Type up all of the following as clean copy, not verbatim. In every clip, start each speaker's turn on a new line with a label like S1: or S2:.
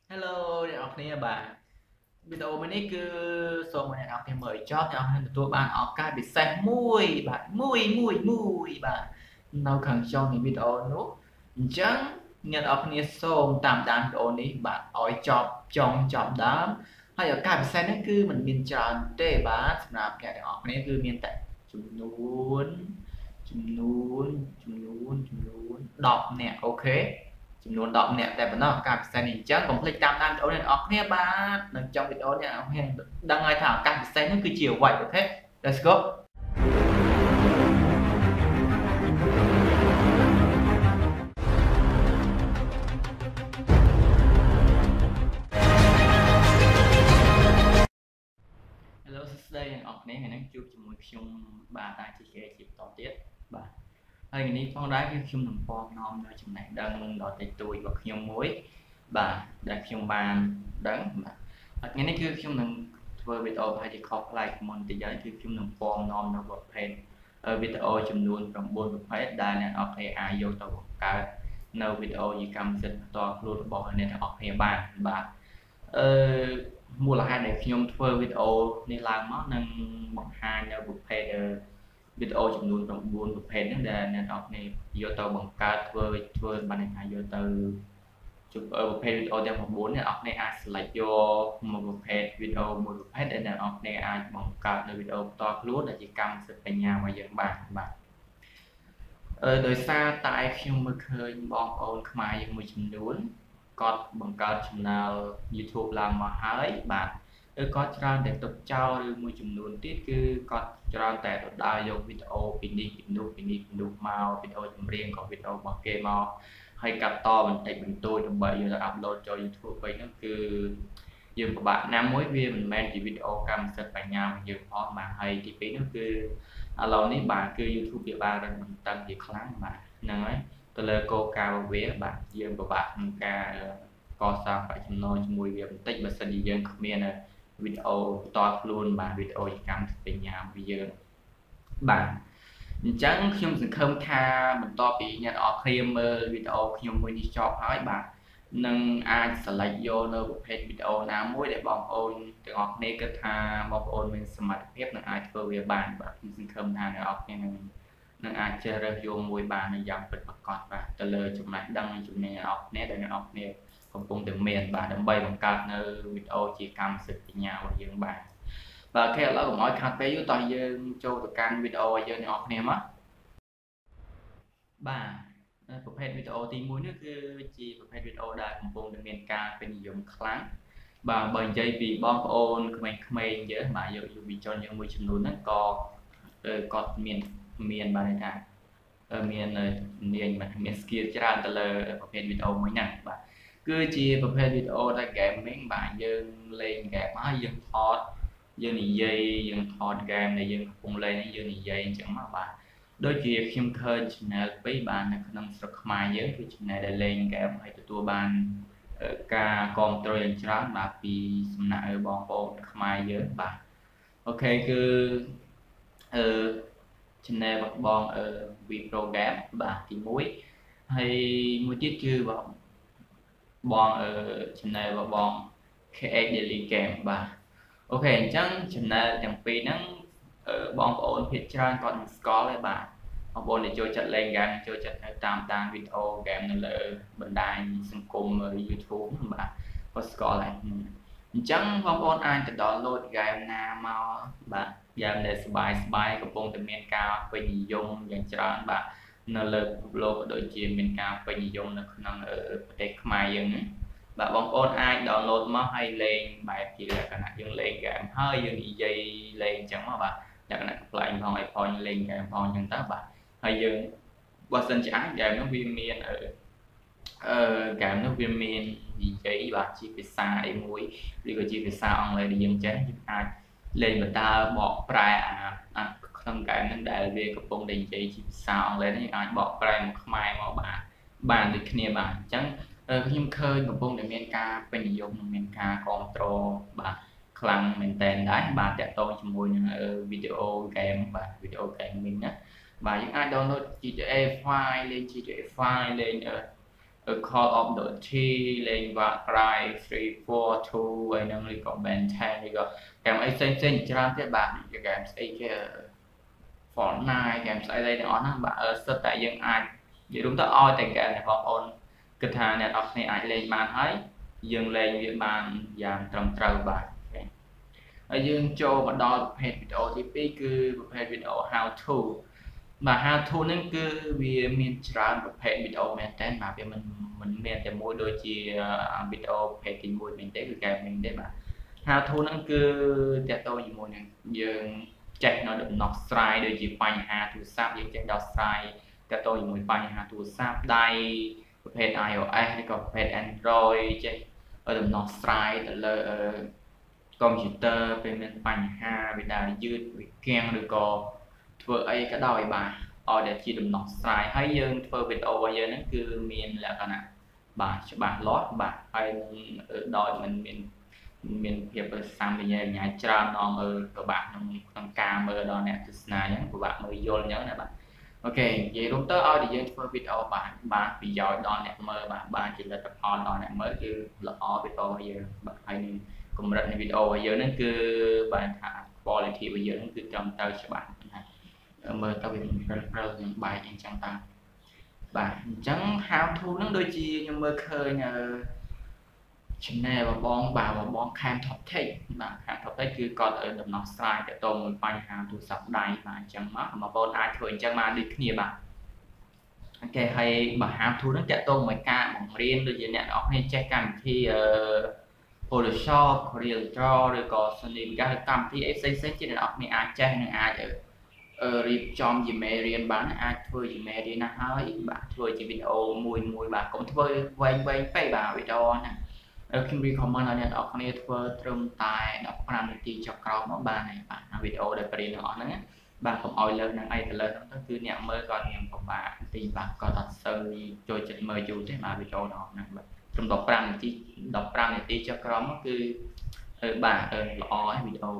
S1: Hello អ្នកនរគ្នាបាទវីដេអូមួយនេះគឺសូមឲ្យអ្នកនរគ្នាមើលចប់អ្នកនរគ្នាទទួលបានឱកាសពិសេសមួយបាទមួយបាទនៅខាងចុងនៃវីដេអូនោះអញ្ចឹងអ្នកនរគ្នាសូមតាមដានវីដេអូនេះបាទឲ្យចប់ចុងចប់ដើមហើយឱកាសពិសេសនេះគឺมันមានច្រើនទេបាទសម្រាប់អ្នកទាំងអស់គ្នាគឺមានតែចំនួន10នាក់អូខេចំនួន10នាក់តែប៉ុណ្ណោះការពិសេសនេះអញ្ចឹងកុំភ្លេចតាមដានវីដេអូអ្នកនរគ្នាបាទនៅtrongវីដេអូនេះអ្នកនរគ្នាដឹងហើយថាឱកាសពិសេសនេះគឺជាអ្វីអូខេ Let's go Hello សួស្តីអ្នកនរគ្នាថ្ងៃនេះជួបជាមួយខ្ញុំបាទតាជាជាបន្តទៀតបាទហើយថ្ងៃនេះផងដែរគឺខ្ញុំនឹងពំនាំនៅចំណេះដឹងដល់តិចតួចរបស់ខ្ញុំមួយបាទដែលខ្ញុំបានដឹងបាទថ្ងៃនេះគឺខ្ញុំនឹងធ្វើវីដេអូប្រហែលជាខុសប្លែកមុនតិចហើយគឺខ្ញុំនឹងពំនាំនៅប្រភេទវីដេអូចំនួន9ប្រភេទដែលអ្នកនរគ្នាអាចយកទៅបង្កើតនៅវីដេអូជាកម្មសិទ្ធិផ្ទាល់ខ្លួនរបស់អ្នកនរគ្នាបានបាទមូលហេតុដែលខ្ញុំធ្វើវីដេអូនេះឡើងមកនឹងបង្ហាញនៅប្រភេទវីដេអូចំនួន9ប្រភេទហ្នឹងដែលអ្នកនរគ្នាយកទៅបង្កើតធ្វើបានថាយកទៅជុំប្រភេទវីដេអូទាំង9អ្នកនរគ្នាអាច select យកមួយប្រភេទវីដេអូមួយប្រភេទដែលអ្នកនរគ្នាអាចបង្កើតនៅវីដេអូផ្ទាល់ខ្លួនដែលជាកម្មសិទ្ធិបញ្ញារបស់យើងបានបាទដោយសារតែខ្ញុំមើលឃើញបងប្អូនខ្មែរយើងមួយចំនួនគាត់បង្កើត channel YouTube ឡើងមកហើយបាទគាត់ច្រើនតែទុកចោលឬមួយចំនួនទៀតគឺគាត់ច្រើនតែដដាលយកវីដេអូពីនេះពីនោះមកវីដេអូចម្រៀងក៏វីដេអូរបស់គេមកហើយកាត់តបន្តិចបន្តួចដើម្បីយកទៅអាប់ឡូតចូល YouTube វិញហ្នឹងគឺយើងពិបាកណាមួយវាមិនមែនជាវីដេអូកម្មសិទ្ធិបញ្ញារបស់យើងផងបាទហើយទី2នោះគឺឥឡូវនេះបាទគឺ YouTube វាបានរឹងបន្តឹងជាខ្លាំងបាទហ្នឹងហើយទៅលើគោលការណ៍របស់វាបាទយើងពិបាកក្នុងការកសាងប្រាក់ចំណូលជាមួយវាបន្តិចបើសិនជាយើងគ្មានវីដេអូបន្តខ្លួនបាទវីដេអូកម្មសិទ្ធិបញ្ញារបស់យើងបាទអញ្ចឹងខ្ញុំសង្ឃឹមថាបន្ទាប់ពីអ្នកនរគ្នាមើលវីដេអូខ្ញុំមួយនេះចប់ហើយបាទនឹងអាច select យកនៅប្រភេទវីដេអូណាមួយដែលបងប្អូនទាំងអស់គ្នាគិតថាបងប្អូនមានសមត្ថភាពនឹងអាចធ្វើវាបានបាទខ្ញុំសង្ឃឹមថាអ្នកនរគ្នានឹងអាចជ្រើសរើសយកមួយបានយ៉ាងពិតប្រាកដបាទទៅលើចំណេះដឹងនិងជំនាញអ្នកនរគ្នាដែលអ្នកនរគ្នាកំពុងតែមានបាទដើម្បីបង្កើតនៅវីដេអូជាកម្មសិទ្ធិបញ្ញារបស់យើងបាទបាទអូខេឥឡូវកុំឲ្យខាត់ពេលយូរតោះយើងចូលទៅកាន់វីដេអូរបស់យើងអ្នកនរគ្នាមកបាទប្រភេទវីដេអូទី1នេះគឺជាប្រភេទវីដេអូដែលកំពុងតែមានការពេញនិយមខ្លាំងបាទបើនិយាយពីបងប្អូនក្មេងៗយើងបាទយុវជនយើងមួយចំនួនហ្នឹងក៏គាត់មានបាទថាមានជំនាញមាន skill ច្រើនទៅលើប្រភេទវីដេអូមួយហ្នឹងបាទគឺជាប្រភេទវីដេអូដែល gaming បាទយើងលេង game ហើយយើងនិយាយយើងថត game ដែលយើងកំពុងលេងនេះយើងនិយាយអញ្ចឹងមកបាទដូចជាខ្ញុំឃើញ channel 2បាទនៅក្នុងស្រុកខ្មែរយើងគឺ channel ដែលលេង game ហើយទទួលបានការគាំទ្រយ៉ាងច្រើនបាទពីសំណាក់បងប្អូនខ្មែរយើងបាទអូខេគឺchannel របស់បងV program បាទទី1ហើយមួយទៀតគឺបងchannel របស់បង KX Daily Game បាទអូខេអញ្ចឹង channel ទាំងពីរហ្នឹងបងប្អូនភាគច្រើនគាត់នឹងស្គាល់ហើយបាទបងប្អូនដែលចូលចិត្តលេង game ចូលចិត្តតាមដានវីដេអូ game នៅលើបណ្ដាញសង្គម YouTube បាទគាត់ស្គាល់ហើយអញ្ចឹងបងប្អូនអាចទៅ download game ណាមកបាទ game ដែលសប្បាយកំពុងតែមានការពេញនិយមយ៉ាងច្រើនបាទនៅលើពិភពលោកក៏ដូចជាមានការពេញនិយមនៅក្នុងប្រទេសខ្មែរយើងហ្នឹងបាទបងប្អូនអាច download មកហើយលេងបែបជាលក្ខណៈយើងលេង game ហើយយើងនិយាយលេងអញ្ចឹងមកបាទលក្ខណៈ play ផងឲ្យផងលេង game ផងអញ្ចឹងទៅបាទហើយយើងបើសិនជាអាច game នោះវាមានgame នោះវាមាននិយាយបាទជាភាសាអីមួយឬក៏ជាភាសាអង់គ្លេសដែលយើងចេះយើងអាចលេងបន្តើបកប្រែក្នុង game ហ្នឹងដែលវាកំពុងតែនិយាយជាភាសាអង់គ្លេសនេះអាចបកប្រែមកខ្មែរមកបានដូចគ្នាបាទអញ្ចឹងខ្ញុំឃើញកំពុងតែមានការពេញនិយមនិងមានការគាំទ្របាទខ្លាំងមែនតើដែរបាទតាក់ទងជាមួយនឹងវីដេអូ game បាទវីដេអូ gaming ណាបាទយើងអាច download GTA 5 លេង GTA 5 លេង call of Duty lên và Cry 3 4 2 ấy năng lực có Ben 10 thì có game ấy xem trang thế bạn cái game ấy cái Fortnite game ấy đây nó nó bạn ở sơ tại dân ai vậy đúng tới oi tại game này bọn ôn cái thằng này đọc này ai lên màn thấy dừng lên việc bàn giảm trầm trầu bạn ở dương cho mà đo hệ video thì cứ hệ video how to mà how to nó cứ vì mình chọn một hệ video mình tên mà vì mình để mua đôi chi video hệ thì mua mình để cái mình để mà how to nó cứ để tôi gì mua này dương chạy nó được nọc slide đôi chi quanh how to sắp dương chạy đọc slide để tôi dùng quanh how to sắp đây hệ iOS hay còn hệ Android chạy ở được nọc slide là computer về mình bành ha vì là dư bị keng được có vừa ấy cái đòi bà ở để chỉ đừng nọ xài hay dân vừa video bây giờ nó cứ miền là cái nào bà cho bà lót bà hay đòi mình việc ở sang bây giờ nhà cha non ở của bạn trong camera đó nè là nhắn của bạn mới vô nhớ nè bạn ok vậy lúc tới ở thì dân vừa video bạn bị giỏi đó nè mơ bạn chỉ là tập hòn đó nè mới cứ là ở video bây giờ bạn hay cùng rất video bây giờ nó cứ bạn hạ quality bây giờ nó cứ trong tay cho bạn mời tao về những bài trên trang ta bạn chẳng how to nó đôi chi nhưng mơ khơi nhờ channel và bon cam top take bạn cam top take cứ còn ở đầm nọ slide để tôi một bài how to sắp đầy mà chẳng mà bon ai thường chẳng mà đi kia bạn ok hay mà how to nó chạy tôi mấy ca bằng riêng được gì nè nó hay check cam thì Photoshop, Corel Draw rồi có xem các cam thì sẽ trên đó mình ai chơi nên ai ở rip trong gì mẹ riêng bán ai thôi gì mẹ riêng nói bạn thôi chỉ video mùi bạn cũng thôi quay phải vào video nè ở khi recommend là nhận đọc này thôi trong tài đọc làm thì cho cao nó ba này bạn video để phải nó nữa bạn không oi lên năng ai lên nó cứ nhận mới còn nhận của bạn thì bạn có thật sự chơi chỉnh mời dù thế mà video đó nè trong đọc rằng này tí cho nó cứ bạn lo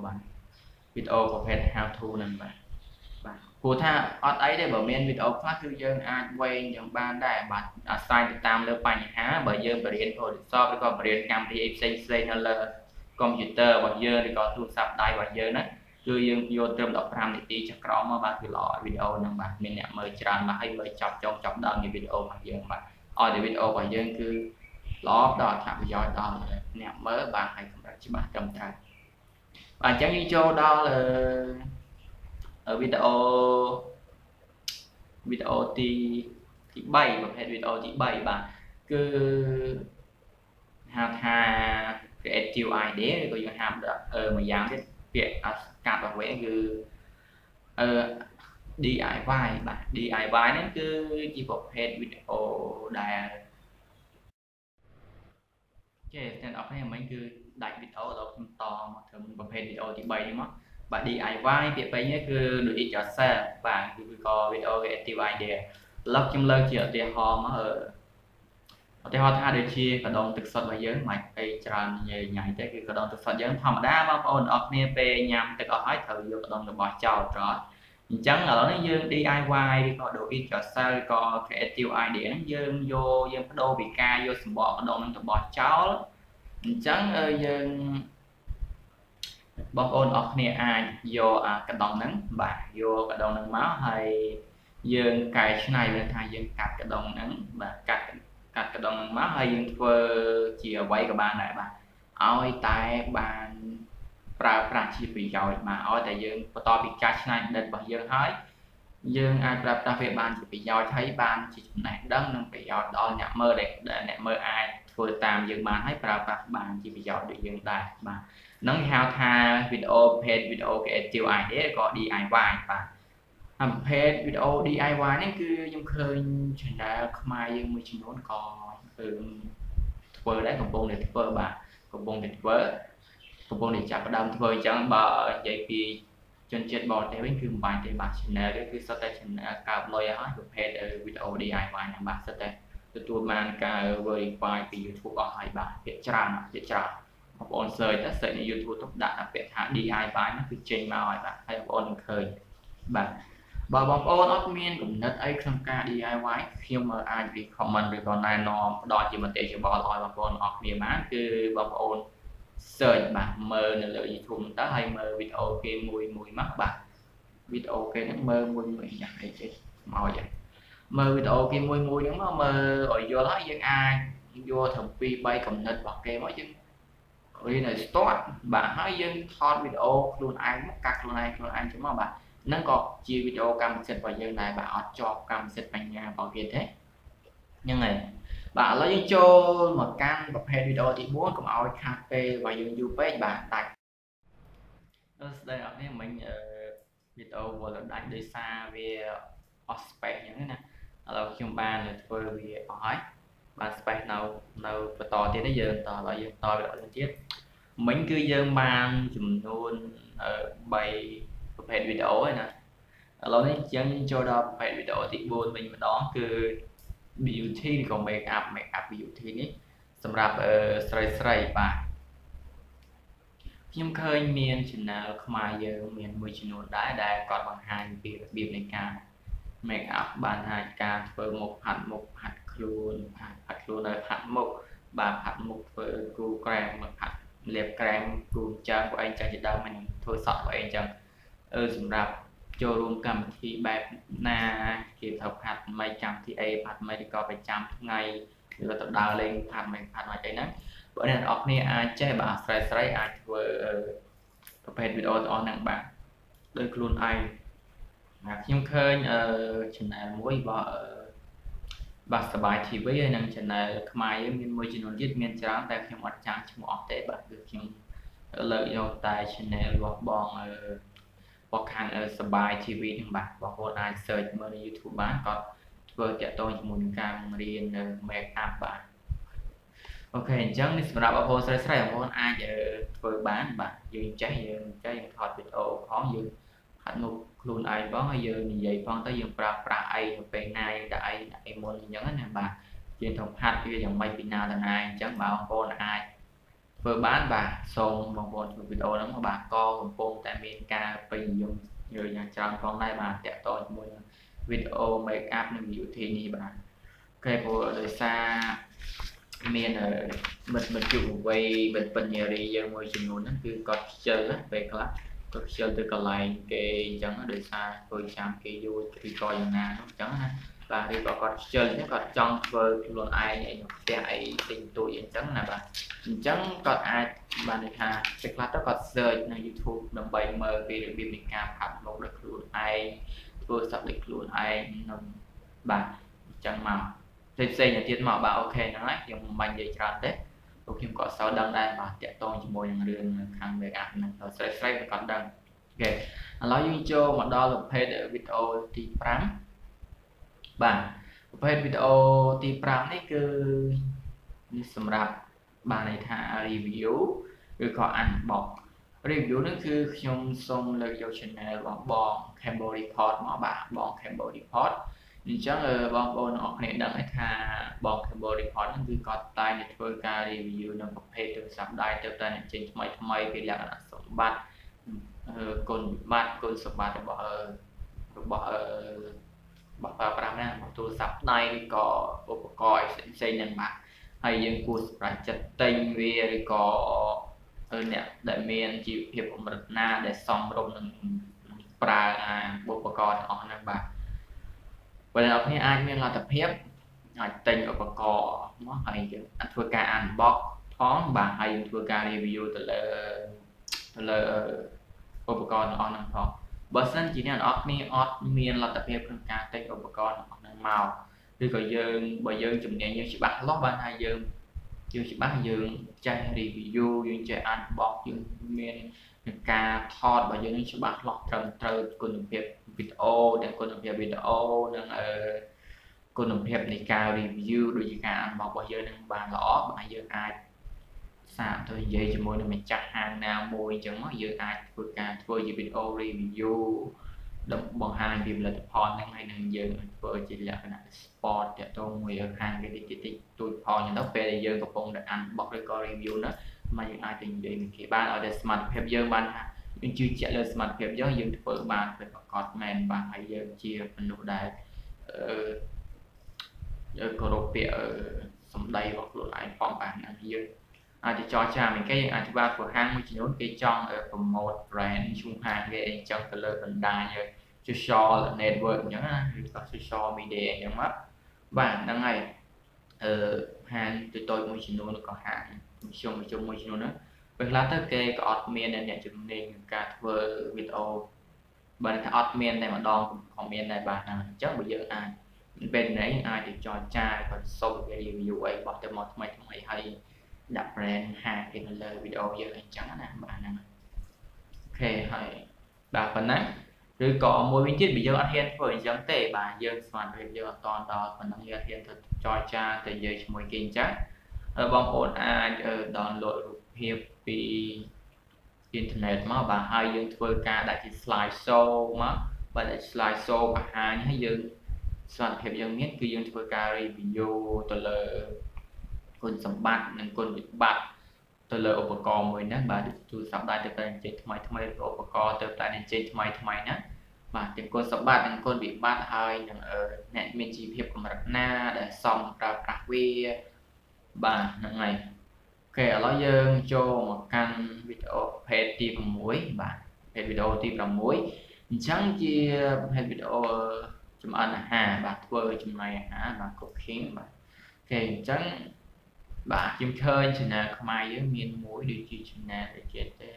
S1: video của phép how to nè bạn của tha ở ấy để bảo men video khác cứ dân ai quay trong ban đại bạn sai tam lơ bành há bởi dân bởi điện thôi so với còn điện cam thì xây nó là computer bằng giờ thì có thu sắp tay bằng giờ đó cứ dân vô trong đọc rằng này tí cho nó mà bạn cứ lo video nè bạn mình nhận mời tràn mà hay mời chọc đơn cái video bằng giờ bạn ở thì video bằng dân cứ lót đó thảm giỏi đó nè mới bạn hay không chỉ bạn trong tay bạn chẳng như cho đó là ở video thì 7 và video thì 7 bạn cứ ha cái tiêu ai để rồi hàm được mà dám cái việc cạp và vẽ cứ DIY bạn DIY nó cứ chỉ một hết video đài cái tên ở đây mấy cứ đại video đó to mà thường một video thì bay mà bạn DIY việc bay nhé cứ được ít cho xe và cứ có video cái DIY để lắp trong lơ chỉ để họ mà ở họ tha để chia cả đồng thực sự bây giờ mày cây tràn nhảy tới cái đồng thực sự giờ thầm đa mà ôn ở nè về nhằm từ ở hỏi thử vô đồng được bỏ trào đó chẳng là nó dương DIY có đồ ít cho xe có cái DIY để nó dương vô dương đô bị ca vô sầm bò đồng nó bỏ cháu chẳng ơi dân bóng ôn ở nè ai vô cái đồng nắng bà vô cái đồng nắng máu hay dương cài này lên thay dương cắt cái đồng nắng và cắt cái đồng nắng máu hay dương phơ chia quay của bạn này bà ôi tại bạn pra chỉ bị giỏi mà ôi tại dương to bị cắt này định bằng dương hỏi dương ai pra về bạn chỉ bị giỏi thấy bạn chỉ này đấng nó bị giỏi đo nhạc mơ để nhạc mơ ai vừa tạm dương bạn thấy pra bạn chỉ bị giỏi được dương tài mà nó hao tha video page video cái tiêu ai để có DIY và page video DIY nó cứ giống khơi chuyện đã khmer dương mới chỉ muốn có vừa đấy còn bông để vơ bà còn bông để vỡ còn bông để chặt đâm vơi chẳng bờ vậy thì trên chết bò để bánh cơm bài thì bạn channel cái cứ sao tay channel cặp lôi hết của page video DIY này bạn sao tay tôi mang cả với vài cái YouTube ở hai bạn việt trà một ôn sơi tất sẽ YouTube tốt đã đặc biệt thả DIY nó cứ trên mà hỏi bạn hay ôn khơi bạn bà bóng ôn ớt miên cũng nất ấy trong ca DIY khi mà ai bị comment rồi còn này nó đòi chỉ một tỷ cho bỏ lòi bà bóng ớt miên má cứ bóng ôn search bà mơ nè lợi gì thùng ta hay mơ video kia mùi mùi mắt bà video kia nó mơ mùi mùi nhặt hay chứ màu vậy mơ video kia mùi mùi nó mơ rồi vô đó dân ai vô thầm pi bay cầm nết bọc kia mỗi chứ rồi này start bà hỏi dân thon video luôn ai mất cắt luôn ai chứ mà bà nó có chia video cam xịt vào dân này bà cho cam xịt bằng nhà vào kia thế nhưng này bà lấy dân cho một cam một hai video thì muốn cũng ao cafe và dân YouTube bà đặt đây là cái mình video vừa là đánh đi xa về space những cái này là khi ba là tôi vì hỏi ba space nào nào to thì nó giờ to là giờ to về lên tiếp mình cứ dân ban chùm luôn bày hệ video này nè lâu nay chẳng cho đó hệ video thì buồn mình đó cứ beauty còn make up beauty níสำหรับใส่bà nhưng khơi miền chỉ là khmer giờ miền mười chỉ nốt đã còn bằng hai việc này cả make up bàn hai ca phơi một hạt luôn là hạt một bà hạt một phơi cu kem một hạt liệp kem cu trang của anh chẳng chỉ đâu mình thôi sọt của anh chẳngสำหรับโจรวมกันที่แบบหน้าเกี่ยวกับผัดไม่จำที่ผัดไม่ได้ก็ไปจำไงหรือตัวดาวเล่งผัดมาใจนั้นบริเวณออกนี่อาจจะแบบใส่อาจจะประเภทวิดีโอตอนหนังแบบโดยกลุ่นไอยังเคยชนะมวยแบบสบายทีวีนั่งชนะขมายมีมวยชนวนยึดเมียนจ้างแต่ยังวัดจ้างชั่วโมงแต่แบบยังเลยโยตายชนะบอกบองบอกการสบายทีวีทั้งแบบบอกว่าเสิร์ชมาใน YouTube บ้านก็เปิดจะโตจมูกการเรียนเมคอัพบ้านโอเคจังนี่สำหรับโพสต์ใส่ของคนจะเปิดบ้านบ้านยืนใจยังถอดวิดีโอพร้อมยืนหันมุกลุนไอบ้างยืนใหญ่บ้างแต่ยังปราไอเป็นนายได้มนอย่างนั้นนะบ้านยืนถกหัดยืนอย่างไม่เป็นนาแต่นายจังบ่าวคนไอvừa bán bà xong một bộ video đó mà bà con cùng tại miền ca bình dùng người nhà chồng con này bà tẹt tôi mua video make up nên nhiều thì như bà cái bộ đời xa miền ở mình chụp quay mình nhiều đi dân môi trường nó cứ có chơi về class có chơi từ còn lại cái chẳng đời xa tôi chẳng cái vui thì coi như nào chẳng và đi có chơi nó còn trong vơi luôn ai chạy tình tuổi chẳng là bà chẳng còn ai bạn này ha cái class đó còn searchใน YouTube ដើម្បីមើលពីរបៀបនៃការផាត់មុខដល់ខ្លួនឯងធ្វើសក់ដល់ខ្លួនឯងនឹងបាទចឹងមកផ្សេងៗទៀតមកបាទអូខេហ្នឹងហើយខ្ញុំមិននិយាយច្រើនទេពួកខ្ញុំក៏សើដឹងដែរបាទតាក់ទងជាមួយនឹងរឿងខាង make up ហ្នឹងដល់ស្រីៗក៏ដឹងអូខេឥឡូវយើងចូលមកដល់ប្រភេទវីដេអូទី5បាទប្រភេទវីដេអូទី5នេះគឺសម្រាប់បានន័យថា review ឬក៏ unbox review នេះគឺខ្ញុំសូមលើកយក channel របស់បង cambodia report មកបាទបង cambodia report អញ្ចឹងបងប្អូនអរគ្នាដឹងថាបង cambodia report ហ្នឹងគឺគាត់តែងតែធ្វើការ review នៅប្រភេទទូរស័ព្ទដៃទៅតែចេញថ្មីពីលក្ខណៈសម្បត្តិគុណវិបត្តិគុណសម្បត្តិរបស់ប្រើប្រាស់ណាទូរស័ព្ទដៃឬក៏ឧបករណ៍ផ្សេងៗហ្នឹងបាទហើយយើងគួរសម្រាប់ចិត្តទិញវាឬក៏អ្នកដែលមានជីវភាពកម្រិតណាដែលសមរម្យនឹងប្រើឧបករណ៍ទាំងអស់ហ្នឹងបាទបើអ្នកនរអាចមានលទ្ធភាពអាចទិញឧបករណ៍មកហើយយើងធ្វើការ unbox ផងបាទហើយយើងធ្វើការ review ទៅលើឧបករណ៍ទាំងអស់ហ្នឹងផងបើសិនជាអ្នកនរគ្នាអត់មានលទ្ធភាពក្នុងការទិញឧបករណ៍ទាំងអស់ហ្នឹងមកឬក៏បើយើងជំនាញយើងច្បាស់លាស់បានថាយើងច្បាស់យើងចេះ review យើងចេះ unbox យើងមានការថតរបស់យើងនឹងច្បាស់លាស់ត្រឹមត្រូវគុណភាពវីដេអូទាំងគុណភាពវីដេអូនិងគុណភាពនៃការ review ដូចជាការ unbox របស់យើងនឹងបានល្អបាទយើងអាចសាកទៅនិយាយជាមួយនឹងម្ចាស់ហាងណាមួយអញ្ចឹងមកយើងអាចធ្វើជាវីដេអូ review បង្ហាញពីផលិតផលហ្នឹងហើយនឹងយើងធ្វើជាលក្ខណៈ sport តាក់ទងមួយខាងគេតិចទូចផលហ្នឹងទៅពេលដែលយើងកំពុងតែ unbox ឬក៏ review ណាមកយើងអាចទៅនិយាយនឹងគេបានឲ្យតែសមត្ថភាពយើងបានថាយើងជឿជាក់លើសមត្ថភាពយើងធ្វើបានទៅប្រកបមែនបាទហើយយើងជាមនុស្សដែលគោរពពាក្យសម្ដីរបស់ខ្លួនឯងផងបាទយើងអាចចរចាមួយគេយើងអាចធ្វើcửa hàngមួយចំនួនគេចង់ promote brand ឈ្មោះហាងគេអីចឹងទៅលើបណ្ដាញ social network អញ្ចឹងណាឬក៏ social media អញ្ចឹងមកបាទហ្នឹងហើយហាងតូចៗមួយចំនួនក៏ហាងខ្ញុំមួយចំនួនហ្នឹងពេលខ្លះទៅគេក៏អត់មានអ្នកជំនាញក្នុងការធ្វើវីដេអូបើថាអត់មានតែម្ដងក៏មានដែរបាទអញ្ចឹងបើយើងអាចពេលនេះអាចទៅចរចាក៏សុំគេ review អីបោះទៅមកថ្មីហើយដាក់ brand ហាងគេនៅលើវីដេអូយើងអញ្ចឹងណាបាទហ្នឹងអូខេហើយបាទប៉ុណ្ណាឬក៏មួយវិញទៀតបើយើងអត់ហ៊ានធ្វើអញ្ចឹងទេបាទយើងស្មានរៀបយើងអត់តន់ដល់ប៉ុណ្ណឹងយើងហ៊ានទៅចរចាទៅនិយាយជាមួយគេអញ្ចឹងបងប្អូនអាច download រូបភាពពីអ៊ីនធឺណិតមកបាទហើយយើងធ្វើការដាក់ជា slide show មកបើដាក់ slide show បង្ហាញឲ្យយើងសមត្ថភាពយើងមានគឺយើងធ្វើការ review ទៅលើគុណសម្បត្តិនិងគុណវិបត្តិទៅលើឧបករណ៍មួយហ្នឹងបាទទូរស័ព្ទដៃទៅតែអញ្ចេញថ្មីឧបករណ៍ទៅតែអញ្ចេញថ្មីណាបាទទាំងគុណសម្បត្តិនិងគុណវិបត្តិហើយនឹងអ្នកមានជីវភាពកម្រិតណាដែលសមប្រើប្រាស់វាបាទហ្នឹងហើយអូខេឥឡូវយើងចូលមកកាន់វីដេអូប្រភេទទី6បាទប្រភេទវីដេអូទី6អញ្ចឹងជាប្រភេទវីដេអូចម្អិនអាហារបាទធ្វើចំណីអាហារបាទ cooking បាទអូខេអញ្ចឹងបាទខ្ញុំឃើញ channel ខ្មែរយើងមានមួយដូចជា channel ដូចជាទេ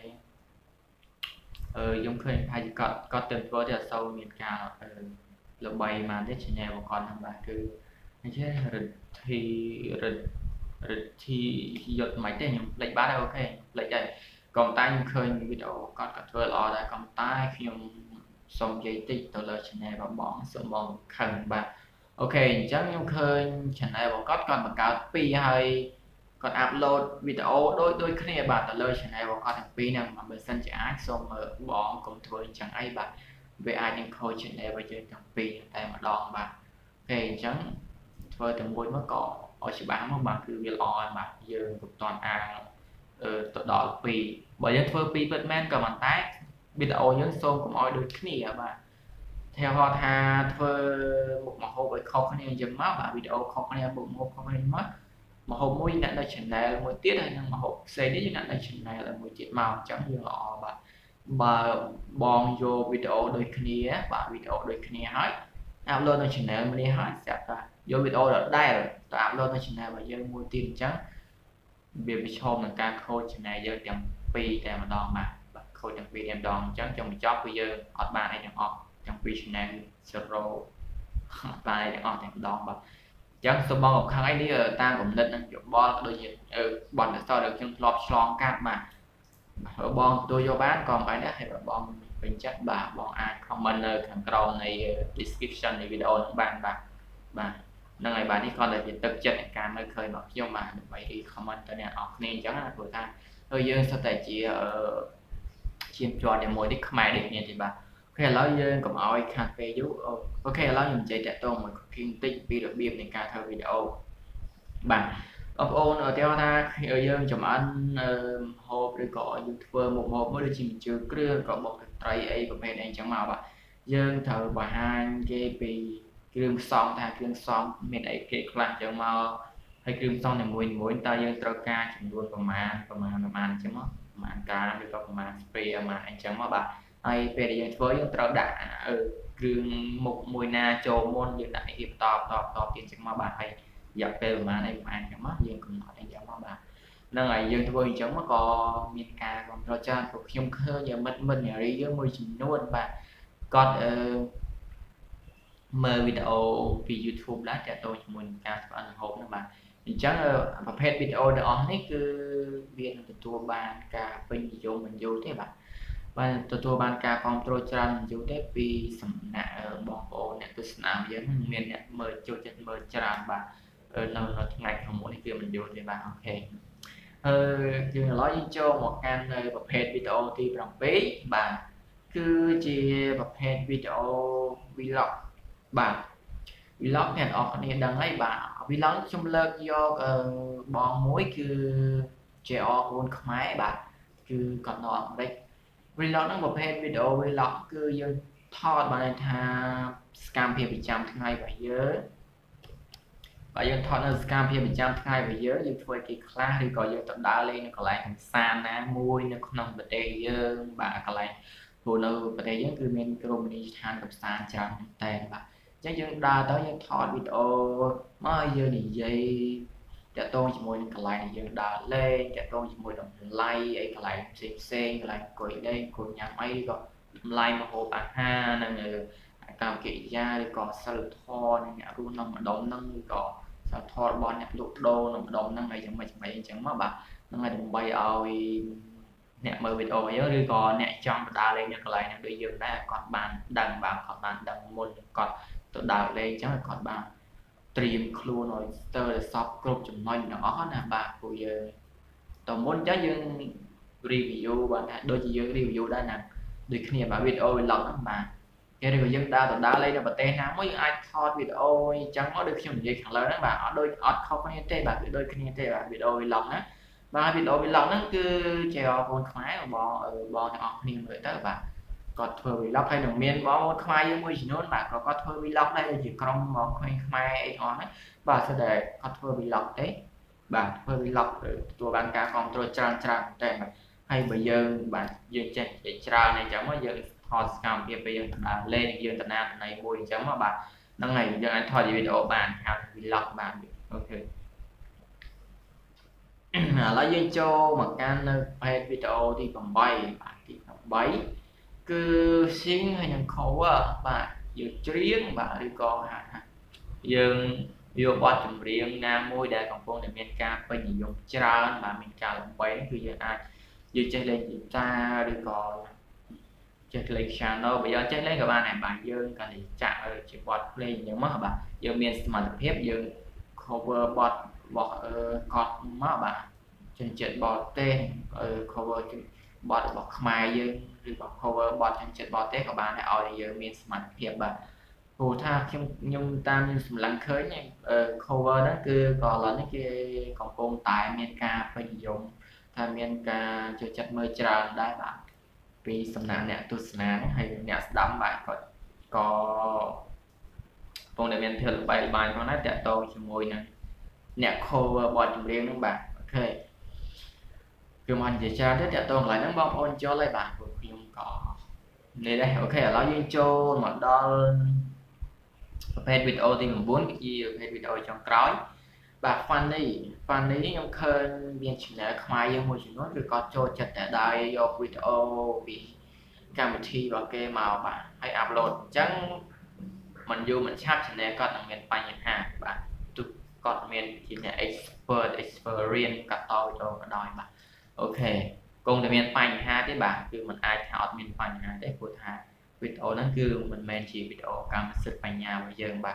S1: ខ្ញុំឃើញថាគាត់ទៅធ្វើតែអត់សូវមានការល្បីមកទេ channel របស់គាត់ហ្នឹងបាទគឺអញ្ចឹងរិទ្ធីយុទ្ធមិនទេខ្ញុំផ្លេចបាត់ហើយអូខេផ្លេចហើយក៏តែខ្ញុំឃើញវីដេអូគាត់ធ្វើល្អដែរក៏តែខ្ញុំសូមនិយាយតិចទៅលើ channel របស់បងសូមបងខឹងបាទអូខេអញ្ចឹងខ្ញុំឃើញ channel របស់គាត់បង្កើត2ហើយគាត់ upload វីដេអូដូចគ្នាបាទទៅលើ channel របស់គាត់ទាំងពីរហ្នឹងបើសិនជាអាចសូមបងកុំធ្វើអញ្ចឹងអីបាទវាអាចនឹងខូច channel របស់យើងទាំងពីរតែម្ដងបាទអូខេអញ្ចឹងធ្វើតែមួយមកក៏ឲ្យច្បាស់មកបាទគឺវាល្អហើយបាទយើងពុំតាន់អាងទៅដល់2បើយើងធ្វើ2ពិតមែនក៏ប៉ុន្តែវីដេអូយើងសូមកុំឲ្យដូចគ្នាបាទtheo họថាធ្វើមុខម្ហូបឲ្យខុសគ្នាអញ្ចឹងមកបាទវីដេអូខុសគ្នាមុខម្ហូបខុសគ្នាមកម្ហូបមួយអ្នកនៅ channel មួយទៀតហើយនឹងម្ហូបផ្សេងនេះអ្នកនៅ channel មួយទៀតមកអញ្ចឹងយើងល្អបាទបើបងយកវីដេអូដូចគ្នាបាទវីដេអូដូចគ្នាហើយ upload នៅ channel មួយនេះហើយស្រាប់តែយកវីដេអូដដែលទៅ upload នៅ channel របស់យើងមួយទៀតអញ្ចឹងវាប្រឈមនឹងការខូច channel យើងទាំងពីរតែម្ដងបាទខូចទាំងពីរតែម្ដងអញ្ចឹងចុងបញ្ចប់គឺយើងអត់បានអីទាំងអស់ទាំងពីរ channel 0បានទាំងអស់តែម្ដងបាទអញ្ចឹងសូមបងខឹងអីនេះតាមគំនិតនិងយោបល់ដូចជាបទពិសោធន៍ដែលខ្ញុំធ្លាប់ឆ្លងកាត់បាទបងទទួលយកបានក៏មិនដែរហើយបងពេញចិត្តបាទបងអាច comment នៅខាងក្រោមនៃ description នៃវីដេអូនេះបានបាទហ្នឹងហើយបាទនេះគាត់តែជាទឹកចិត្តនៃការនៅឃើញរបស់ខ្ញុំបាទដើម្បី comment ទៅអ្នកនរគ្នាអញ្ចឹងណាព្រោះថាយើងសុទ្ធតែជាជាប់ជាប់ជាមួយនេះខ្មែរដូចគ្នាទេបាទអូខេឥឡូវយើងកុំឲ្យខាត់ពេលយូរអូខេឥឡូវខ្ញុំនិយាយតាក់ទងមួយ cooking តិចពីរបៀបនៃការធ្វើវីដេអូបាទបងប្អូនឧទាហរណ៍ថាយើងចម្អិនហូបឬក៏យើងធ្វើមុខម្ហូបមួយដូចជាម្ជូរគ្រឿងក៏បុកត្រីអីប្រភេទអីអញ្ចឹងមកបាទយើងត្រូវបង្ហាញគេពីគ្រឿងផ្សំថាគ្រឿងផ្សំមានអីគេខ្លះអញ្ចឹងមកហើយគ្រឿងផ្សំនីមួយតើយើងត្រូវការចំនួនប្រមាណអញ្ចឹងមកប្រមាណកាឬក៏ប្រមាណស្ព្រេប្រមាណអញ្ចឹងមកបាទហើយពេលដែលយើងធ្វើយើងត្រូវដាក់គ្រឿងមុខមួយណាចូលមុនយើងដាក់រៀបតទៀតអញ្ចឹងមកបាទហើយរយៈពេលប្រហែលអីប្រហែលអញ្ចឹងមកយើងកំណត់អីយ៉ាងមកបាទហ្នឹងហើយយើងធ្វើអញ្ចឹងមកក៏មានការគ្រប់គ្រងច្រើនព្រោះខ្ញុំឃើញមិត្តនារីយើងមួយចំនួនបាទគាត់មើលវីដេអូពី YouTube ដែរតាក់ទងជាមួយនឹងការធ្វើអាហារហ្នឹងបាទអញ្ចឹងប្រភេទវីដេអូទាំងអស់នេះគឺវានឹងទទួលបានការពេញនិយមមិនយូរទេបាទទទួលបានការគ្រប់គ្រងច្រើនមិនយូរទេពីសំណាក់បងប្អូនអ្នកទស្សនាយើងមានអ្នកមើលចូលចិត្តមើលច្រើនបាទនៅថ្ងៃខាងមុខនេះគឺមិនយូរទេបាទអូខេយើងឥឡូវយើងចូលមកកាន់នៅប្រភេទវីដេអូទី7បាទគឺជាប្រភេទវីដេអូ vlog បាទ vlog អ្នកនរគ្នាដឹងហើយបាទ vlog ខ្ញុំលើកយកបងមួយគឺ JR កូនខ្មែរបាទគឺគាត់នៅអាមេរិក vlog ហ្នឹងប្រភេទ video vlog គឺយើងថតបានថា សកម្មភាពប្រចាំថ្ងៃរបស់យើងបើយើងថតនៅសកម្មភាពប្រចាំថ្ងៃរបស់យើងធ្វើគេខ្លះឬក៏យើងទៅដើរលេងនៅកន្លែងកម្សាន្តណាមួយនៅក្នុងប្រទេសយើងបាទកន្លែងព្រោះនៅប្រទេសយើងគឺមានរមណីយដ្ឋានកម្សាន្តច្រើនតែបាទអញ្ចឹងយើងដើរទៅយើងថតវីដេអូមកយើងនិយាយតាក់ទងជាមួយនឹងកន្លែងដែលយើងដើរលេងតាក់ទងជាមួយនឹងតម្លៃអីកន្លែងផ្សេងកន្លែងអង្គុយលេងអង្គុយញ៉ាំអីក៏តម្លៃម្ហូបអាហារនិងកម្មកិរិយាឬក៏សិលធម៌និងអ្នករស់នៅម្ដុំហ្នឹងឬក៏សិលធម៌របស់អ្នកលក់ដូរនៅម្ដុំហ្នឹងអីយ៉ាងម៉េចអញ្ចឹងមកបាទហ្នឹងហើយដើម្បីឲ្យអ្នកមើលវីដេអូយើងឬក៏អ្នកចង់ទៅដើរលេងនៅកន្លែងហ្នឹងដូចយើងដែរគាត់បានដឹងបាទគាត់បានដឹងមុនគាត់ទៅដើរលេងអញ្ចឹងគាត់បានត្រៀមខ្លួនឲ្យស្ទើរសពគ្រប់ចំណុចទាំងអស់ណាបាទព្រោះយើងតមុនអញ្ចឹងយើង review បាទថាដូចជាយើង review ដែរណាដូចគ្នាបាទវីដេអូ vlog ហ្នឹងបាទគេឬក៏យើងដើរទៅដើរលេងនៅប្រទេសណាមួយយើងអាចថតវីដេអូអញ្ចឹងមកដូចខ្ញុំនិយាយខាងលើហ្នឹងបាទអត់ខុសគ្នាទេបាទគឺដូចគ្នាទេបាទវីដេអូ vlog ណាបាទវីដេអូ vlog ហ្នឹងគឺជាបងប្អូនខ្មែរបងទាំងអស់គ្នាមើលទៅបាទគាត់ធ្វើ vlog ហើយនឹងមានបងប្អូនខ្មែរយើងមួយចំនួនបាទក៏គាត់ធ្វើ vlog ដែរដូចជាក្រុមបងខ្មែរអីអស់ហ្នឹងបាទស្ដីគាត់ធ្វើ vlog ទេបាទធ្វើ vlog ទទួលបានការគាំទ្រច្រើនតែបាទហើយបើយើងបាទយើងចេះច្រើនអញ្ចឹងមកយើងថតសកម្មភាពពេលយើងដើរលេងយើងទៅណាទៅណីមួយអញ្ចឹងមកបាទហ្នឹងហើយយើងអាចថតវីដេអូបានហៅ vlog បានអូខេឥឡូវយើងចូលមកកាន់នៅប្រភេទវីដេអូទី8បាទទី8គឺ sing ហើយនិង cover បាទយើងច្រៀងបាទឬក៏យើងយកបទចម្រៀងណាមួយដែលកំពុងតែមានការពេញនិយមច្រើនបាទមានការលំបែងគឺយើងអាចយើងចេះលេងហ្គីតាឬក៏ចេះលេង channel បើយើងចេះលេងក៏បានដែរបាទយើងក៏និយាយចាក់ជាបទភ្លេងអញ្ចឹងមកបាទយើងមានសមត្ថភាពយើង cover បទរបស់គាត់មកបាទជនជាតិបរទេស cover បទរបស់ខ្មែរយើងឬក៏ cover បទជនជាតិបរទេសក៏បានដែរឲ្យយើងមានសមត្ថភាពបាទព្រោះថាខ្ញុំតាមសម្លឹងឃើញ cover ហ្នឹងគឺក៏ឥឡូវនេះគេកំពុងតែមានការពេញនិយមថាមានការចូលចិត្តមើលច្រើនដែរបាទពីសំណាក់អ្នកទស្សនាហើយអ្នកស្ដាប់បាទគាត់ក៏កំពុងតែមានភាពល្បីល្បាញផងដែរតាក់ទងជាមួយនឹងអ្នក cover បទចម្រៀងហ្នឹងបាទអូខេគឺមកនិយាយច្រើនទៅតាក់ទងកន្លែងហ្នឹងបងប្អូនចូលហើយបាទព្រោះខ្ញុំក៏នេះដែរអូខេឥឡូវយើងចូលមកដល់ប្រភេទវីដេអូទី9គឺជាប្រភេទវីដេអូចុងក្រោយបាទ funny ខ្ញុំឃើញមាន channel ខ្មែរយើងមួយចំនួនគឺគាត់ចូលចិត្តតែដើរយកវីដេអូពីកម្មវិធីរបស់គេមកបាទហើយ upload អញ្ចឹងមិនយូរមិនឆាប់ channel គាត់នឹងមានបញ្ហាបាទទូគាត់មានជាអ្នក experience កាត់តវីដេអូក៏ដោយបាទអូខេគង់តែមានបញ្ហាទេបាទគឺมันអាចថាអត់មានបញ្ហាទេព្រោះថាវីដេអូហ្នឹងគឺមិនមែនជាវីដេអូកម្មសិទ្ធិបញ្ញារបស់យើងបាទ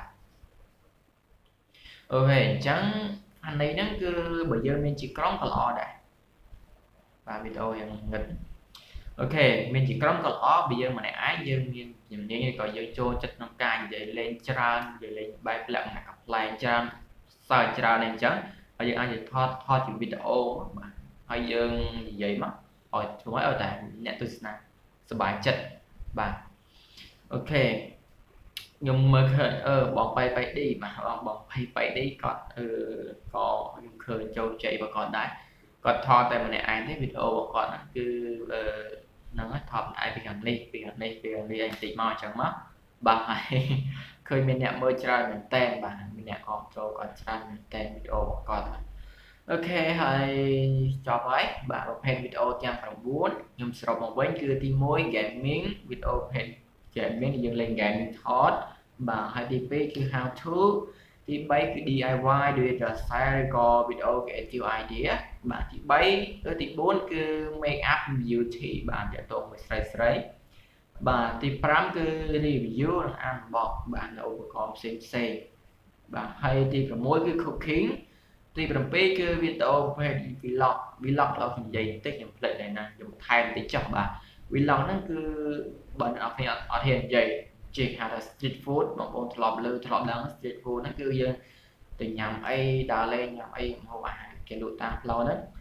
S1: អូខេអញ្ចឹងអានេះហ្នឹងគឺបើយើងមានជាក្រុមក៏ល្អដែរបាទវីដេអូយ៉ាងងឹតអូខេមានជាក្រុមក៏ល្អបើយើងម្នាក់ឯងយើងមានជំនាញឬក៏យើងចូលចិត្តក្នុងការនិយាយលេងច្រើននិយាយលេងបែបលក្ខណៈកំ pl ែងច្រើនសើចច្រើនអញ្ចឹងហើយយើងអាចថតជាវីដេអូបាទហើយយើងនិយាយមកឲ្យធ្វើឲ្យតែអ្នកទស្សនាសប្បាយចិត្តបាទអូខេខ្ញុំមើលឃើញបងប៉ៃឌីបាទបងប៉ៃឌីគាត់ក៏ខ្ញុំឃើញចូលជ័យរបស់គាត់ដែរគាត់ថតតែម្នាក់ឯងទេវីដេអូរបស់គាត់ហ្នឹងគឺហ្នឹងថតឯពីខាងនេះឯងតិចមកអញ្ចឹងមកបាទហើយឃើញមានអ្នកមើលច្រើនមែនតើបាទមានអ្នកអបចូលគាត់ច្រើនមែនតើវីដេអូរបស់គាត់អូខេហើយចប់ហើយបាទប្រភេទវីដេអូទាំង9ខ្ញុំសរុបមកវិញគឺទី1 gaming វីដេអូប្រភេទ gaming យើងលេង gaming ថតបាទហើយទី2គឺ how to ទី3គឺ DIY do it yourself ឬក៏ video creative idea បាទទី3ទី4គឺ make up beauty បាទទាក់ទងមួយស្រីបាទទី5គឺ review និង unbox បាទនៅឧបករណ៍ផ្សេងបាទហើយទី6គឺ cooking ទី7គឺវីដេអូប្រភេទ vlog ដល់ខ្ញុំនិយាយបន្តិចខ្ញុំភ្លេចដែរណាខ្ញុំថែមបន្តិចចុះបាទ vlog ហ្នឹងគឺបើអ្នកនរគ្នាអត់ហ៊ាននិយាយជាហៅថា street food បងប្អូនធ្លាប់ដឹង street food ហ្នឹងគឺយើងទៅញ៉ាំអីដើរលេងញ៉ាំអីម្ហូបអាហារគេលក់តាមផ្លូវហ្នឹង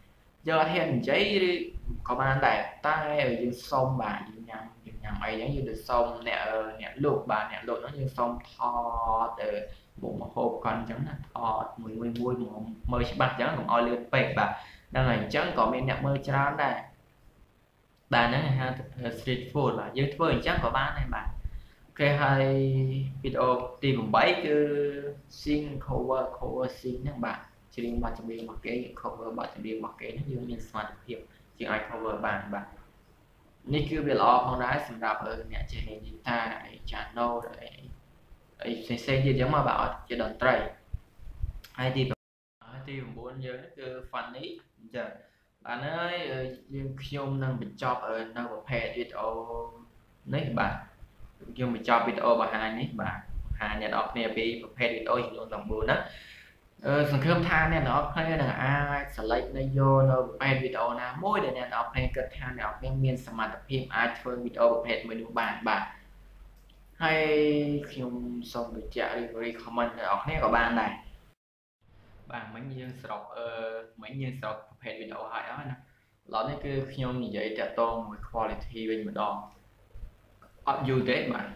S1: giờ hiện giấy có bạn đại tay ở dưới sông bà dương nhằm ấy giống như được sông nè luộc bà nè luộc nó như sông thọ từ một hộp còn chẳng là thọ mùi mơi bạc chẳng còn oi lươn bệt bà đang là chẳng có bên nè mơi trán này bà nói ha street food là dưới phơi chắc có bán này bà ok hai video tìm bảy cứ xin cover xin các bạn chỉ riêng bạn trong biên mặc cái cover bạn trong biên mặc cái nó như mình smart hiệu chỉ ai cover bạn bạn នេះគឺវាល្អផងដែរសម្រាប់អ្នកចេះនិយាយថា channel អីផ្សេងៗទៀតអញ្ចឹងមកបើអត់ជាតន្ត្រីហើយទី9យើងគឺ funny អញ្ចឹងបាទហើយយើងខ្ញុំនឹងបញ្ចប់នៅប្រភេទវីដេអូនេះបាទយើងបញ្ចប់វីដេអូបង្ហាញនេះបាទបង្ហាញអ្នកនរគ្នាពីប្រភេទវីដេអូចំនួន9ណាសង្ឃឹមថាអ្នកនរគ្នានឹងអាច select នៅយកនៅប្រភេទវីដេអូណាមួយដែលអ្នកនរគ្នាគិតថាអ្នកនរគ្នាមានសមត្ថភាពអាចធ្វើវីដេអូប្រភេទមួយនោះបានបាទហើយខ្ញុំសូមបញ្ជាក់ recommend អ្នកនរគ្នាក៏បានដែរបាទមិញយើងសរុបប្រភេទវីដេអូហើយអស់ណាឥឡូវនេះគឺខ្ញុំនិយាយតាក់ទងមួយ quality វិញម្ដងអត់យូរទេបាទ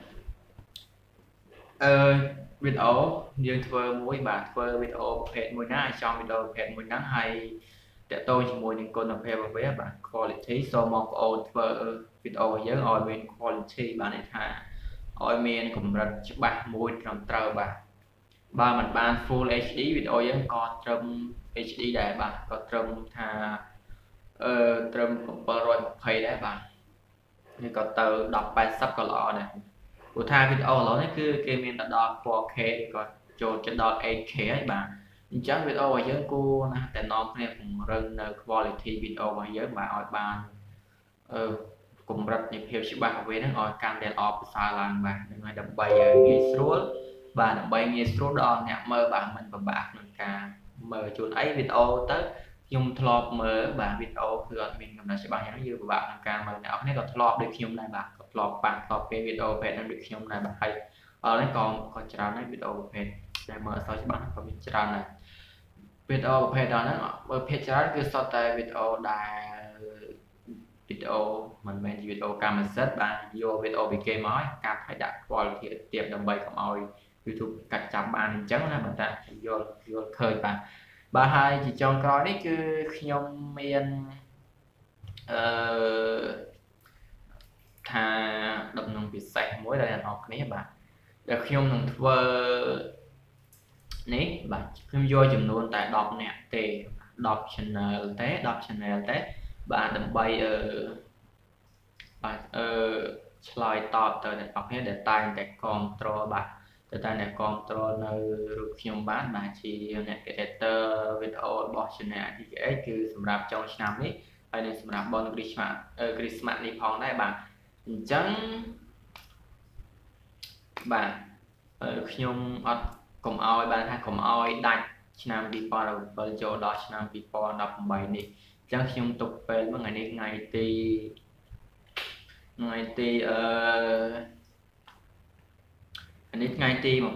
S1: វីដេអូយើងធ្វើមួយបាទធ្វើវីដេអូប្រភេទមួយណាចង់វីដេអូប្រភេទមួយហ្នឹងហើយតាក់ទងជាមួយនឹងគុណភាពរបស់វាបាទ quality សូមបងប្អូនធ្វើវីដេអូរបស់យើងឲ្យមាន quality បានន័យថាឲ្យមានកម្រិតច្បាស់មួយត្រឹមត្រូវបាទបើមិនបាន full HD វីដេអូយើងក៏ត្រឹម HD ដែរបាទក៏ត្រឹមថាត្រឹម720ដែរបាទនេះក៏ទៅ1080ក៏ល្អដែរព្រោះថាវីដេអូឥឡូវនេះគឺគេមានទៅដល់ 4K ក៏ចូលទៅដល់ 8K ហើយបាទអញ្ចឹងវីដេអូរបស់យើងគួរណាស់តែនាំគ្នាពង្រឹងនៅ quality វីដេអូរបស់យើងបាទឲ្យបានកម្រិតនៃភាពច្បាស់របស់វាហ្នឹងឲ្យកាន់តែល្អប្រសើរឡើងបាទហ្នឹងហើយដើម្បីងាយស្រួលបាទដើម្បីងាយស្រួលដល់អ្នកមើលបាទមិនពិបាកក្នុងការមើលជួនអីវីដេអូទៅខ្ញុំធ្លាប់មើលបាទវីដេអូគឺអត់មានកំណត់ច្បាស់យ៉ាងហ្នឹងយើងពិបាកក្នុងការមើលអ្នកនរក៏ធ្លាប់ដូចខ្ញុំដែរបាទក៏ធ្លាប់ប៉ះធ្លាប់ពេលវីដេអូប្រភេទហ្នឹងដូចខ្ញុំដែរបាទហើយនេះក៏ច្រើនដែរវីដេអូប្រភេទដែលមើលអត់សូវច្បាស់ក៏មានច្រើនដែរវីដេអូប្រភេទហ្នឹងបើភាគច្រើនគឺសុទ្ធតែវីដេអូដែលវីដេអូមិនមែនវីដេអូកម្មសិទ្ធិបាទយកវីដេអូពីគេមកឲ្យកាត់ឲ្យដាក់ quality ទាបដើម្បីកុំឲ្យ YouTube កាត់ចាប់បានអញ្ចឹងណាបើតាយល់ឃើញបាទហើយជាចុងក្រោយនេះគឺខ្ញុំមានថាដំណឹងពិសេសមួយដល់អ្នកនរគ្នាបាទដែលខ្ញុំនឹងធ្វើនេះបាទខ្ញុំយកចំនួនតែ10នាក់ទេ10 channel ទេបាទដើម្បីបាទឆ្លើយតបទៅអ្នកនរគ្នាដែលតែងតែគ្រប់គ្រងបាទតែអ្នកគ្រប់គ្រងនៅរូបខ្ញុំបានបាទជាអ្នក editor វីដេអូរបស់ channel TKH គឺសម្រាប់ចុងឆ្នាំនេះហើយនឹងសម្រាប់បន Christmas នេះផងដែរបាទអញ្ចឹងបាទខ្ញុំអត់កុំឲ្យបានថាកុំឲ្យដាច់ឆ្នាំ2017ចូលដល់ឆ្នាំ2018នេះអញ្ចឹងខ្ញុំទុកពេលមួយថ្ងៃនេះថ្ងៃទីថ្ងៃទីនេះថ្ងៃទី23 24 22 23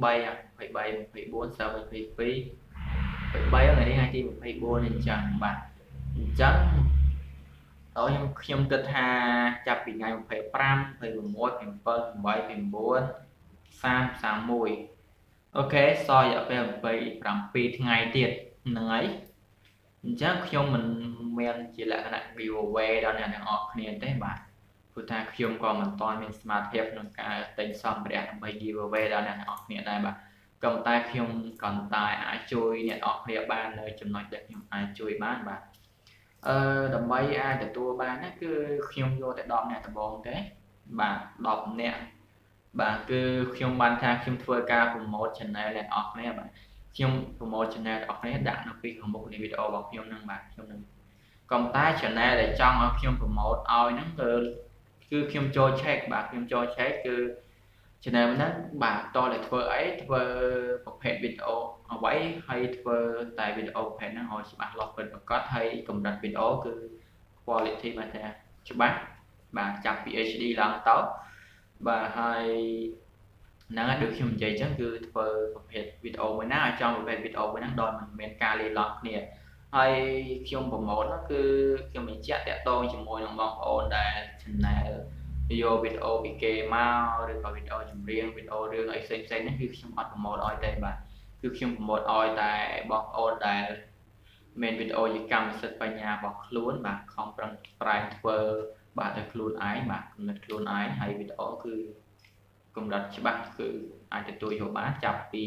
S1: ថ្ងៃនេះថ្ងៃទី24អញ្ចឹងបាទអញ្ចឹងខ្ញុំគិតថាចាប់ពីថ្ងៃ25 26 27 28 29 30 31អូខេសល់រយៈពេល27ថ្ងៃទៀតហ្នឹងហើយអញ្ចឹងខ្ញុំមិនមានជាលក្ខណៈ giveaway ដល់អ្នកទាំងអស់គ្នាទេបាទព្រោះថាខ្ញុំក៏មិនទាន់មានសមត្ថភាពក្នុងការទិញសម្ភារៈដើម្បី giveaway ដល់អ្នកទាំងអស់គ្នាដែរបាទក៏តែខ្ញុំក៏តែអាចជួយអ្នកទាំងអស់គ្នាបាននៅចំណុចដែលខ្ញុំអាចជួយបានបាទដើម្បីអាចទទួលបានណាគឺខ្ញុំយកតែ10អ្នកដំបូងទេបាទ10អ្នកបាទគឺខ្ញុំបានថាខ្ញុំធ្វើការ promote channel អ្នកទាំងអស់គ្នាបាទខ្ញុំ promote channel អ្នកទាំងអស់គ្នាដាក់នៅពីខាងមុខនៃវីដេអូរបស់ខ្ញុំហ្នឹងបាទខ្ញុំនឹងក៏តែ channel ដែលចង់ឲ្យខ្ញុំ promote ឲ្យហ្នឹងគឺខ្ញុំចូល check បាទខ្ញុំចូល check គឺ channel ហ្នឹងបាទតតែធ្វើអីធ្វើប្រភេទវីដេអូអ្វីហើយធ្វើតែវីដេអូប្រភេទហ្នឹងឲ្យច្បាស់លាស់ពិតប្រាកដហើយកម្រិតវីដេអូគឺ quality បាទថាច្បាស់បាទចាប់ពី HD ឡើងទៅបាទហើយហ្នឹងហើយដូចខ្ញុំនិយាយអញ្ចឹងគឺធ្វើប្រភេទវីដេអូមួយណាឲ្យចង់ប្រភេទវីដេអូមួយហ្នឹងដោយមិនមានការលាយឡំគ្នាហើយខ្ញុំប្រម៉ូទនោះគឺខ្ញុំបញ្ជាក់តាក់ទងជាមួយនឹងបងប្អូនដែល channel យកវីដេអូពីគេមកឬក៏វីដេអូចម្រៀងវីដេអូរឿងអីផ្សេងៗនេះគឺខ្ញុំអត់ប្រម៉ូទឲ្យទេបាទគឺខ្ញុំប្រម៉ូទឲ្យតែបងប្អូនដែលមានវីដេអូជាកម្មសិទ្ធិបញ្ញារបស់ខ្លួនបាទខំប្រឹងប្រែងធ្វើបាទទៅខ្លួនឯងបាទគំនិតខ្លួនឯងហើយវីដេអូគឺកម្រិតច្បាស់គឺអាចទទួលយកបានចាប់ពី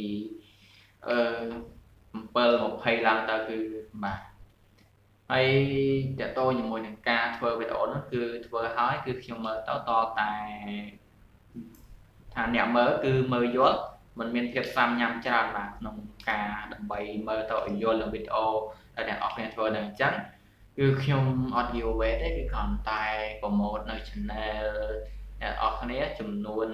S1: 7-20ឡើងទៅគឺបាទហើយតើតើជាមួយនឹងការធ្វើវីដេអូនោះគឺធ្វើហើយគឺខ្ញុំមើលទៅតតែថាអ្នកមើលគឺមើលយល់មិនមានភាពសាំញ៉ាំច្រើនបាទក្នុងការដើម្បីមើលទៅឲ្យយល់នឹងវីដេអូដែលអ្នកអរគ្នាធ្វើនឹងអញ្ចឹងគឺខ្ញុំអត់យល់វេទេគឺគ្រាន់តែប្រម៉ូទនៅ channel អ្នកអរគ្នាចំនួន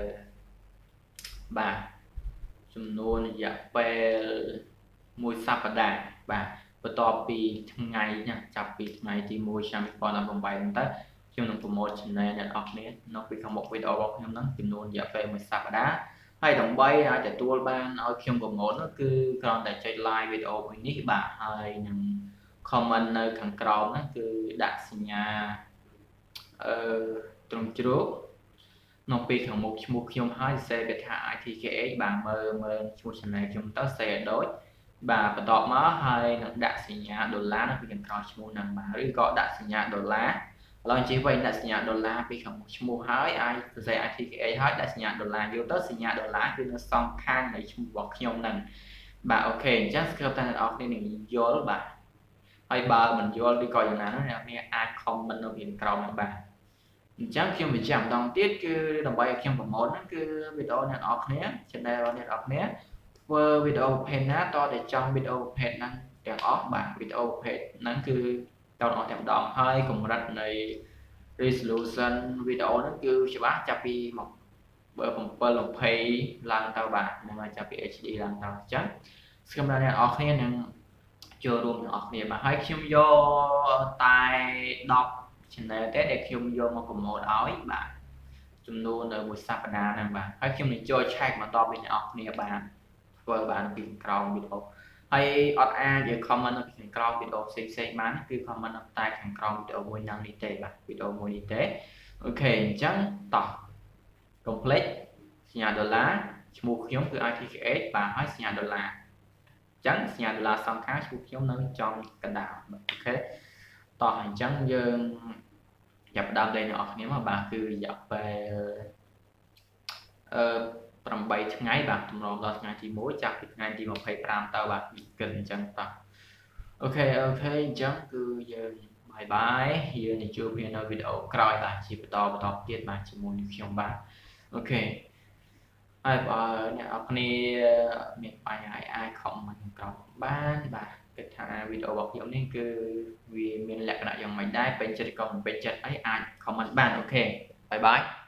S1: បាទចំនួនរយៈពេលមួយសប្តាហ៍បាទបន្ទាប់ពីថ្ងៃណាចាប់ពីថ្ងៃទី1ឆ្នាំ2018ទៅខ្ញុំនឹងប្រម៉ូទ channel អ្នកនរគ្នានៅពីខាងមុខវីដេអូរបស់ខ្ញុំហ្នឹងចំនួនរយៈពេលមួយសប្តាហ៍ហើយដើម្បីអាចទទួលបានឲ្យខ្ញុំប្រម៉ូទនោះគឺគ្រាន់តែចុច like វីដេអូមួយនេះបាទហើយនឹង comment នៅខាងក្រោមហ្នឹងគឺដាក់សញ្ញាត្រង់ជ្រូកនៅពេលខាងមុខឈ្មោះខ្ញុំហើយសេកថា ITKH បាទមើលឈ្មោះ channel ខ្ញុំទៅសេឲ្យដូចបាទបន្ទាប់មកហើយនឹងដាក់សញ្ញាដុល្លារនៅពីខាងក្រោមឈ្មោះហ្នឹងបាទឬក៏ដាក់សញ្ញាដុល្លារឥឡូវជិះវិញដាក់សញ្ញាដុល្លារពីខាងមុខឈ្មោះហើយអាចសរសេរ ITKH ហើយដាក់សញ្ញាដុល្លារយកទៅសញ្ញាដុល្លារគឺនៅសងខាងនៃឈ្មោះរបស់ខ្ញុំហ្នឹងបាទអូខេអញ្ចឹងស្រាប់តែអ្នកនរគ្នានឹងយល់បាទហើយបើមិនយល់ឬក៏យ៉ាងណានោះអ្នកនរអាច comment នៅពីខាងក្រោមហ្នឹងបាទអញ្ចឹងខ្ញុំបញ្ជាក់ម្ដងទៀតគឺដើម្បីឲ្យខ្ញុំប្រម៉ូទហ្នឹងគឺវីដេអូអ្នកនរគ្នា channel អ្នកនរគ្នាធ្វើវីដេអូប្រភេទណាតតែចង់វីដេអូប្រភេទហ្នឹងទាំងអស់បាទវីដេអូប្រភេទហ្នឹងគឺតអស់តែម្ដងហើយកម្រិតនៃ resolution វីដេអូហ្នឹងគឺច្បាស់ចាប់ពី720ឡើងទៅបាទមកចាប់ពី HD ឡើងទៅអញ្ចឹងស្គមអ្នកនរគ្នានឹងចូលរួមទាំងអស់គ្នាបាទហើយខ្ញុំយកតែ10 channel ទេដែលខ្ញុំយកមកប្រម៉ូទឲ្យបាទចំនួននៅមួយសប្តាហ៍ហ្នឹងបាទហើយខ្ញុំនឹងចូលឆែកមកតបពីអ្នកនរគ្នាបាទធ្វើបានពីក្រោមវីដេអូហើយអត់អាចយក comment នៅពីក្រោមវីដេអូផ្សេងៗបានគឺ comment នៅតែខាងក្រោមវីដេអូមួយហ្នឹងនេះទេបាទវីដេអូមួយនេះទេអូខេអញ្ចឹងតោះ complete សញ្ញាដុល្លារឈ្មោះខ្ញុំគឺ ITKH បាទហើយសញ្ញាដុល្លារអញ្ចឹងសញ្ញាដុល្លារសងខាងឈ្មោះខ្ញុំនៅចំកណ្ដាលអូខេតោះអញ្ចឹងយើងចាប់ផ្ដើមលេងអ្នកនរគ្នាមកបាទគឺរយៈពេល8ថ្ងៃបាទទម្រាំដល់ថ្ងៃទី1ចាប់ពីថ្ងៃទី25ទៅបាទវិកិនអញ្ចឹងតោះអូខេអញ្ចឹងគឺយើងបាយយើងនឹងជួបគ្នានៅវីដេអូក្រោយបាទជាបន្តទៀតបាទជាមួយនឹងខ្ញុំបាទអូខេហើយបើអ្នកនរគ្នាមានបញ្ហាអាច comment ខាងក្រោមបានបាទគិតថាវីដេអូរបស់ខ្ញុំនេះគឺវាមានលក្ខណៈយ៉ាងម៉េចដែរពេញចិត្តក៏មិនពេញចិត្តអីអាច comment បានអូខេបាយ